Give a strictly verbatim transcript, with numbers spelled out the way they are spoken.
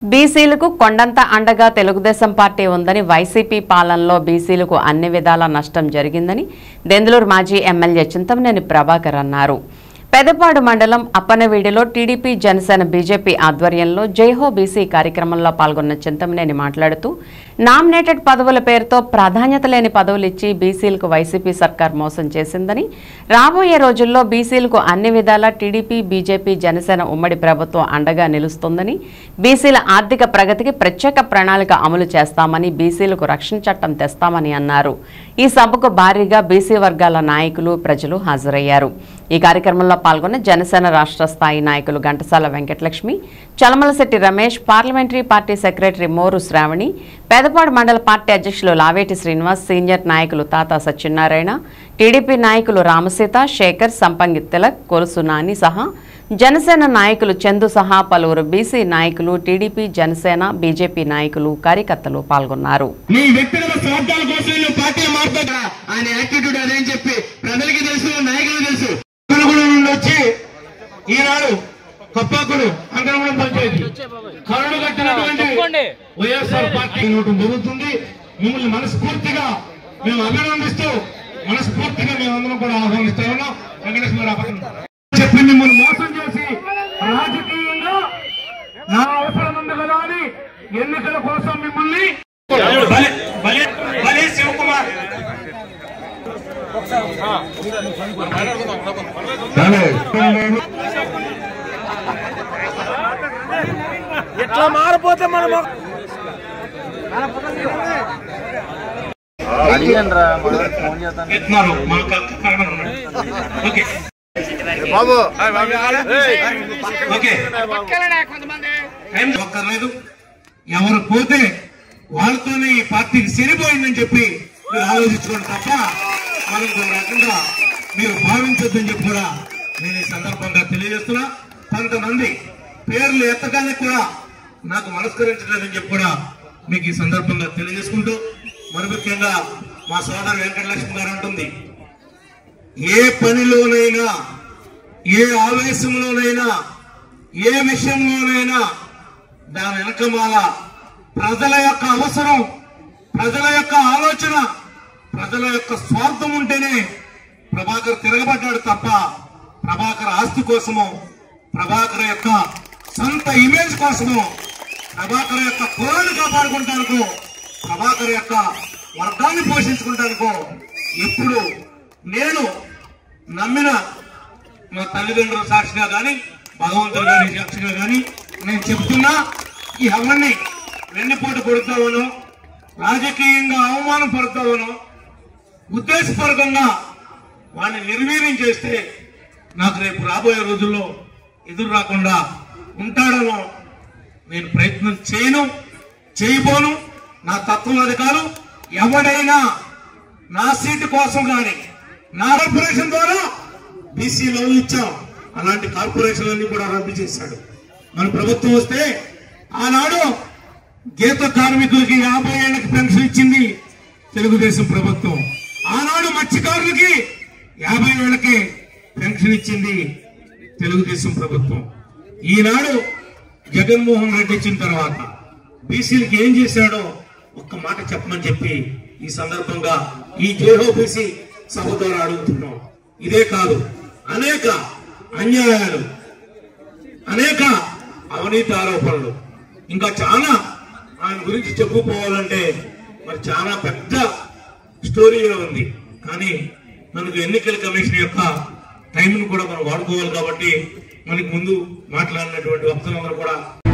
బీసీలకు కొండంత అండగా తెలుగుదేశం పార్టీ ఉందని వైసీపీ పాలనలో బీసీలకు అన్ని విధాల నష్టం జరిగిందని దెందులూరు మాజీ ఎమ్మెల్యే చింతమనేని ప్రభాకర్ అన్నారు. పెదపాడు మండలం అప్పనవీడిలో టీడీపీ జనసేన బీజేపీ ఆధ్వర్యంలో జైహో బీసీ కార్యక్రమంలో పాల్గొన్న చింతమనేని మాట్లాడుతూ నామినేటెడ్ పదవుల పేరుతో ప్రాధాన్యత లేని పదవులు ఇచ్చి బీసీలకు వైసీపీ సర్కార్ మోసం చేసిందని, రాబోయే రోజుల్లో బీసీలకు అన్ని విధాలా టీడీపీ బీజేపీ జనసేన ఉమ్మడి ప్రభుత్వం అండగా నిలుస్తుందని, బీసీల ఆర్థిక ప్రగతికి ప్రత్యేక ప్రణాళిక అమలు చేస్తామని, బీసీలకు రక్షణ చట్టం తెస్తామని అన్నారు. ఈ సభకు భారీగా బీసీ వర్గాల నాయకులు ప్రజలు హాజరయ్యారు. ఈ కార్యక్రమంలో పాల్గొన్న జనసేన రాష్ట్ర స్థాయి నాయకులు Ghantasala Venkatalakshmi, Chalamalasetti Ramesh, parliamentary party secretary Moru Sravani, Pedapadu మండల పార్టీ అధ్యక్షులు లావేటి శ్రీనివాస్, సీనియర్ నాయకులు తాతా సత్యనారాయణ, టీడీపీ నాయకులు రామసీత, శేఖర్, సంపంగి తిలక్, కొలుసు నాని సహా జనసేన నాయకులు చందు సహా పలువురు బీసీ నాయకులు, టీడీపీ జనసేన బీజేపీ నాయకులు కార్యకర్తలు పాల్గొన్నారు. ఈనాడు కప్పాకుడు అంగన్వాడీ పంచాయతీ కరుడు కట్టినటువంటి వైఎస్ఆర్ పార్టీ జరుగుతుంది. మిమ్మల్ని మనస్ఫూర్తిగా మేము అభినందిస్తూ మనస్ఫూర్తిగా మేమందరం కూడా ఆహ్వానిస్తా ఉన్నాం. వెంకటేశ్వర చెప్పి మిమ్మల్ని మోసం చేసి రాజకీయంగా నా అవసరం ఉంది కదా అని ఎన్నికల కోసం మిమ్మల్ని బలే శివకుమార్ ఎట్లా మారిపోతే మనం ఒక్కర్లేదు. ఎవరు పోతే వాళ్ళతోనే ఈ పార్టీకి సరిపోయిందని చెప్పి మీరు ఆలోచించుకోండి తప్ప మరొక రకంగా మీరు భావించొద్దని చెప్పి కూడా నేను ఈ సందర్భంగా తెలియజేస్తున్నా. కొంతమంది పేర్లు ఎత్తగానే కూడా నాకు మనస్కరించలేదని చెప్పి కూడా మీకు ఈ సందర్భంగా తెలియజేసుకుంటూ, మరి ముఖ్యంగా మా సోదరు వెంకటలక్ష్మి గారు అంటుంది, ఏ పనిలోనైనా ఏ ఆవేశంలోనైనా ఏ విషయంలోనైనా దాని వెనకమాల ప్రజల యొక్క అవసరం, ప్రజల యొక్క ఆలోచన, ప్రజల యొక్క స్వార్థం ఉంటేనే ప్రభాకర్ తిరగబడ్డాడు తప్ప ప్రభాకర్ ఆస్తి కోసము, ప్రభాకర్ యొక్క సొంత ఇమేజ్ కోసము, ప్రభాకర్ యొక్క కులాన్ని కాపాడుకుంటానికో, ప్రభాకర్ యొక్క వర్గాన్ని పోషించుకుంటానికో ఎప్పుడు నేను నమ్మిన మా తల్లిదండ్రుల సాక్షిగా కానీ భగవంతుడు గారి సాక్షిగా కానీ నేను చెప్తున్నా, ఈ ఎవరిని వెన్నుపోటు కొడుతావనో రాజకీయంగా అవమానం పడతావనో ఉద్దేశపూర్వకంగా వాడిని నిర్వీర్యం చేస్తే నాకు రేపు రాబోయే రోజుల్లో ఎదురు రాకుండా ఉంటాడనో నేను ప్రయత్నం చేయను, చేయబోను. నా తత్వం అది కాదు. ఎవడైనా నా సీటు కోసం కానీ నా కార్పొరేషన్ ద్వారా బీసీ లోన్లు ఇచ్చాం, అలాంటి కార్పొరేషన్లన్నీ కూడా రద్దు చేశాడు. మన ప్రభుత్వం వస్తే ఆనాడు గీత కార్మికులకి యాభై ఏళ్ళకి పెన్షన్ ఇచ్చింది తెలుగుదేశం ప్రభుత్వం. ఆనాడు మత్స్యకారులకి యాభై ఏళ్ళకి పెన్షన్ ఇచ్చింది తెలుగుదేశం ప్రభుత్వం. ఈనాడు జగన్మోహన్ రెడ్డి వచ్చిన తర్వాత బీసీలకి ఏం చేశాడో ఒక్క మాట చెప్పమని చెప్పి ఈ సందర్భంగా ఈ జేహో బీసీ సభ ద్వారా అడుగుతున్నాం. ఇదే కాదు, అనేక అన్యాయాలు, అనేక అవినీతి ఆరోపణలు, ఇంకా చాలా ఆయన గురించి చెప్పుకోవాలంటే మరి చాలా పెద్ద స్టోరీగా ఉంది. కానీ మనకు ఎన్నికల కమిషన్ యొక్క టైంను కూడా మనం వాడుకోవాలి కాబట్టి మనకి ముందు మాట్లాడినటువంటి వక్తలందరూ కూడా